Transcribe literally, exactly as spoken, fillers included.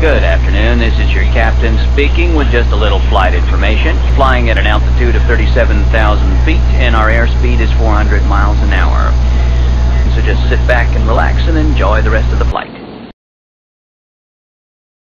Good afternoon, this is your captain speaking with just a little flight information. Flying at an altitude of thirty-seven thousand feet and our airspeed is four hundred miles an hour. So just sit back and relax and enjoy the rest of the flight.